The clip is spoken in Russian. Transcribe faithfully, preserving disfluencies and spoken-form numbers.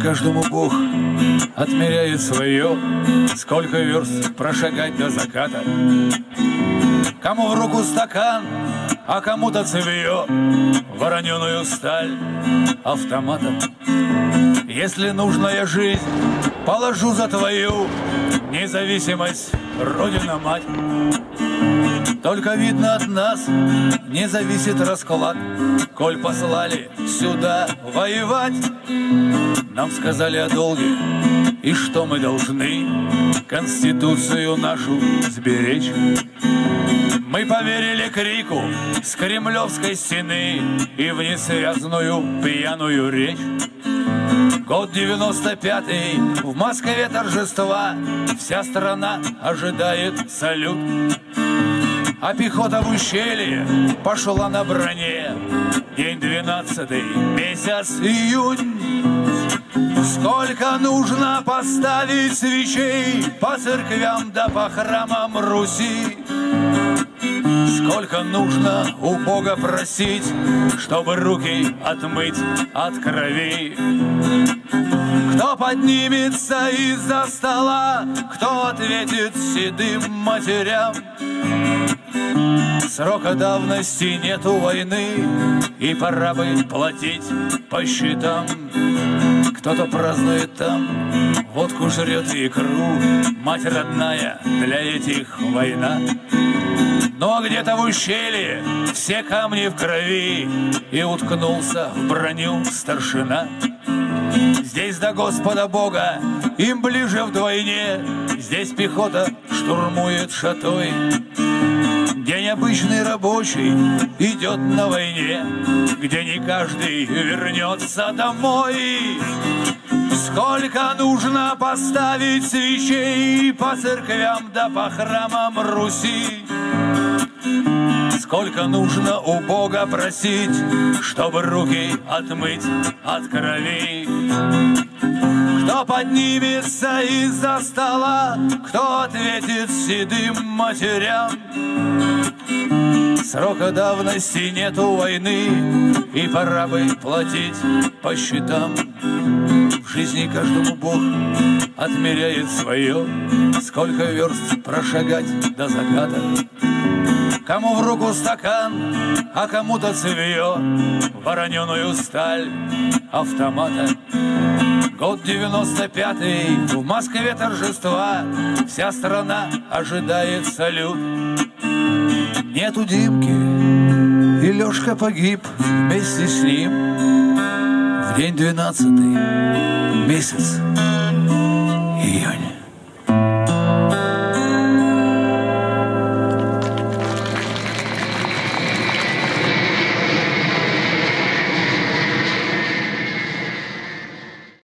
каждому Бог отмеряет свое, сколько верст прошагать до заката. Кому в руку стакан, а кому-то цевье, вороненую сталь автомата. Если нужная жизнь, положу за твою независимость, Родина-мать. Только видно от нас не зависит расклад, коль послали сюда воевать. Нам сказали о долге, и что мы должны Конституцию нашу сберечь. Мы поверили крику с Кремлевской стены и в несвязную пьяную речь. Год девяносто пятый, в Москве торжества, вся страна ожидает салют. А пехота в ущелье пошла на броне. День двенадцатый, месяц июнь. Сколько нужно поставить свечей по церквям да по храмам Руси. Сколько нужно у Бога просить, чтобы руки отмыть от крови. Кто поднимется из-за стола, кто ответит седым матерям? Срока давности нету войны, и пора бы платить по счетам. Кто-то празднует там, водку жрет и икру, мать родная, для этих война. Но где-то в ущелье все камни в крови, и уткнулся в броню старшина. Здесь до Господа Бога им ближе вдвойне, здесь пехота штурмует шатой. День обычный рабочий идет на войне, где не каждый вернется домой. Сколько нужно поставить свечей по церквям да по храмам Руси. Сколько нужно у Бога просить, чтобы руки отмыть от крови. Кто поднимется из-за стола, кто ответит седым матерям? Срока давности нету войны, и пора бы платить по счетам. В жизни каждому Бог отмеряет свое, сколько верст прошагать до заката. Кому в руку стакан, а кому-то цевье, вороненую сталь автомата. Год девяносто пятый, в Москве торжества, вся страна ожидает салют. Нету Димки, и Лешка погиб вместе с ним. В день двенадцатый, месяц июнь.